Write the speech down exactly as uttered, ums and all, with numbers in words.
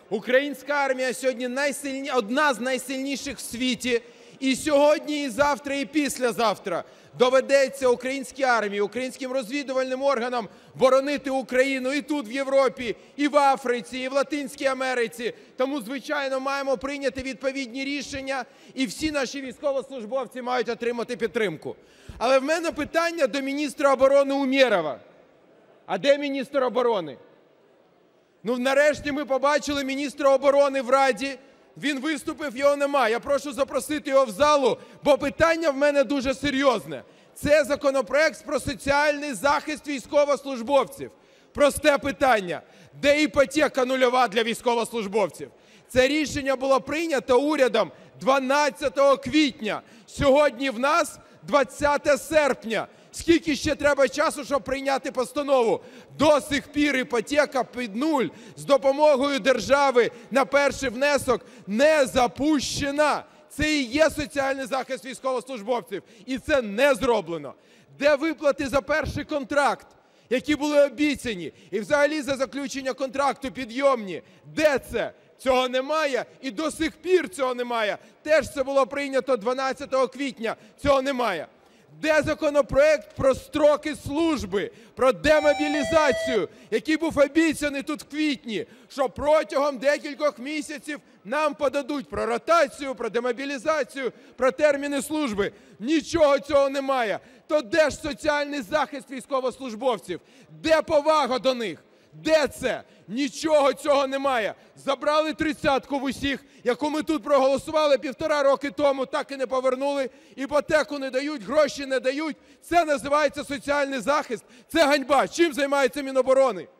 Українська армія сьогодні найсильні... одна з найсильніших в світі. І сьогодні, і завтра, і післязавтра доведеться українській армії, українським розвідувальним органам боронити Україну і тут, в Європі, і в Африці, і в Латинській Америці. Тому, звичайно, маємо прийняти відповідні рішення, і всі наші військовослужбовці мають отримати підтримку. Але в мене питання до міністра оборони Умєрова. А де міністр оборони? Ну, нарешті ми побачили міністра оборони в Раді. Він виступив, його нема. Я прошу запросити його в залу, бо питання в мене дуже серйозне. Це законопроект про соціальний захист військовослужбовців. Просте питання. Де іпотека нульова для військовослужбовців? Це рішення було прийнято урядом дванадцятого квітня. Сьогодні в нас двадцяте серпня. Скільки ще треба часу, щоб прийняти постанову? До сих пір іпотека під нуль з допомогою держави на перший внесок не запущена. Це і є соціальний захист військовослужбовців. І це не зроблено. Де виплати за перший контракт, які були обіцяні? І взагалі за заключення контракту підйомні. Де це? Цього немає і до сих пір цього немає. Теж це було прийнято дванадцятого квітня. Цього немає. Де законопроект про строки служби, про демобілізацію, який був обіцяний тут в квітні, що протягом декількох місяців нам подадуть про ротацію, про демобілізацію, про терміни служби? Нічого цього немає. То де ж соціальний захист військовослужбовців? Де повага до них? Де це? Нічого цього немає. Забрали тридцятку в усіх, яку ми тут проголосували півтора роки тому, так і не повернули. Іпотеку не дають, гроші не дають. Це називається соціальний захист. Це ганьба. Чим займається Міноборони?